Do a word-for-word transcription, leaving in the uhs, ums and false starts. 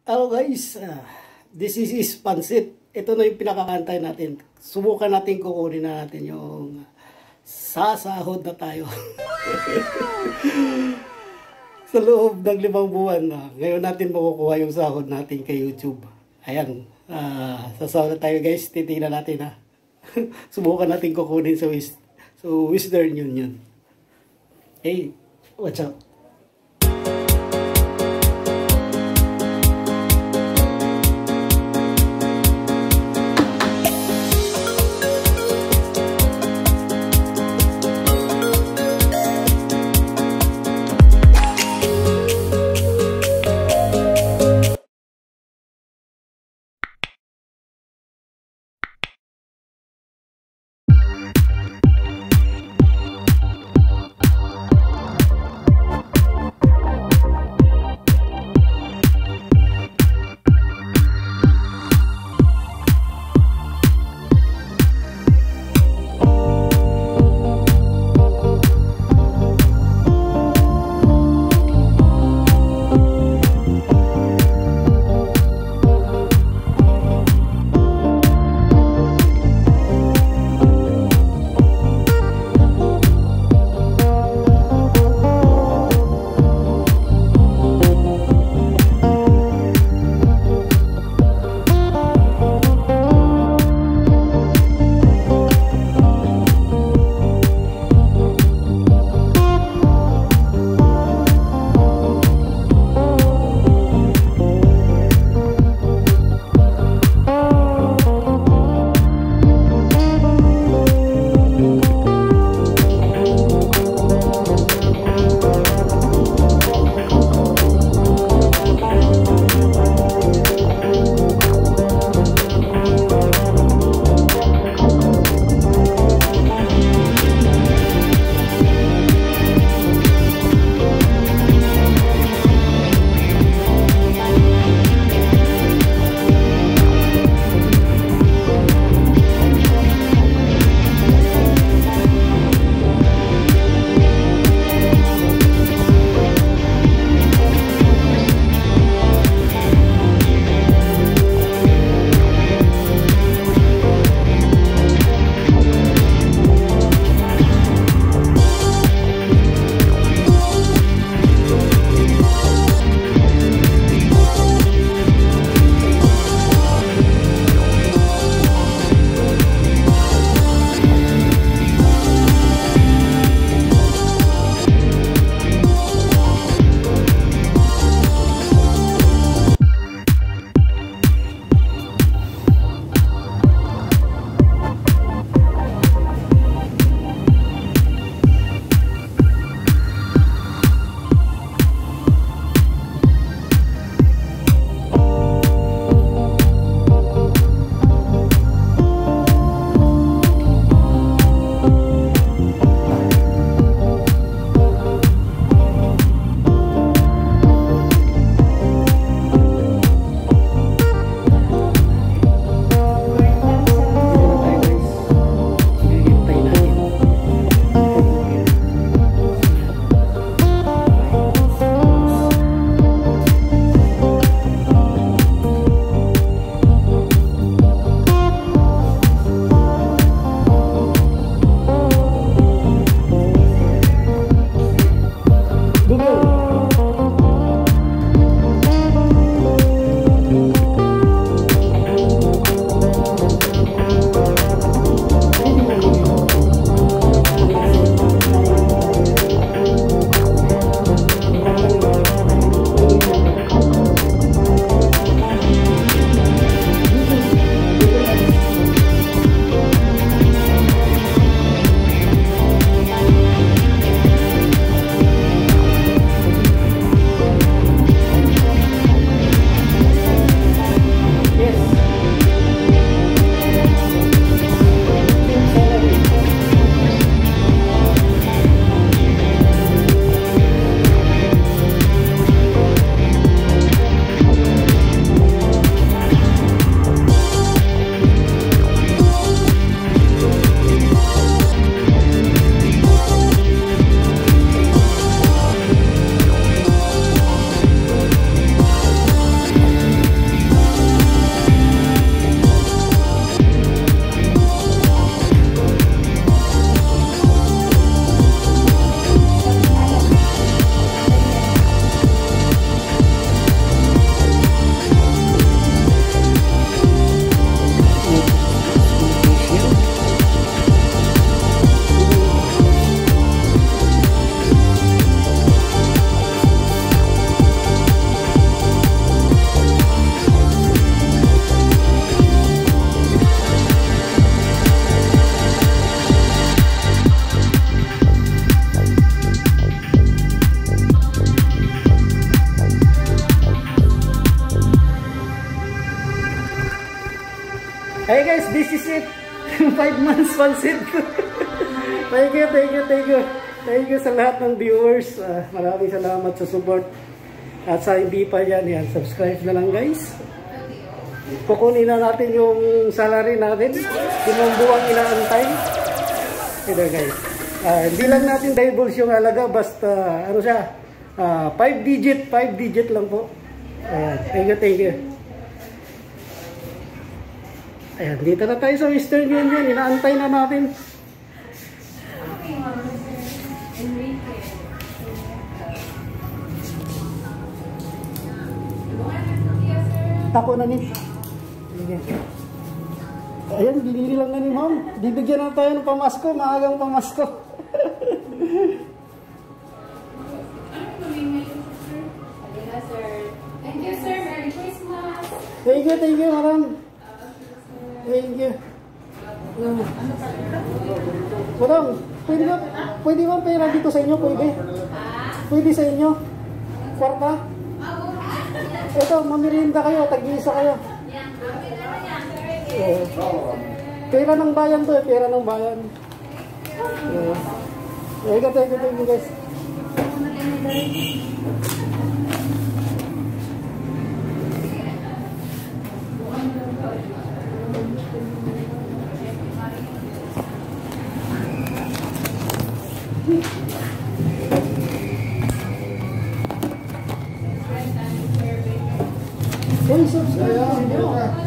Hello guys, ah, this is, is Pansit. Ito na yung pinakakantay natin. Subukan natin kukunin na natin yung sasahod na tayo. Sa loob ng limang buwan na. Ngayon natin makukuha yung sahod natin kay YouTube. Ayan, ah, sasahod na tayo guys. Titingnan natin ha. Subukan natin kukunin sa Wis so Western Union. Hey, watch out. Hey guys, this is it. five months pansit ko. Thank you, thank you, thank you. Thank you sa lahat ng viewers. Uh, maraming salamat sa support. At sa hindi pa yan, yan, subscribe na lang guys. Kukunin na natin yung salary natin. Yung buwang inaantay. Ito guys. Uh, hindi lang natin divulge yung halaga. Basta, ano siya, uh, five digit, five digit lang po. Ayan, thank you, thank you. Ayan, dito na tayo sa Western Union. Inaantay na natin. Tako na ni. Ayan, binili lang na ni ma'am. Bibigyan na tayo ng pamasko. Maagang pamasko. Thank you, sir. Merry Christmas. Thank you, thank you, madam. Thank you. Uh, madam, pwede ba, pwede ba pera dito sa inyo? Pwede? Pwede sa inyo? Kwarta? Ito, mamirinda kayo, tag-iisa kayo. Uh, pera ng bayan to eh, pera ng bayan. Uh, thank you, thank you, thank you guys. Hey, subscribe.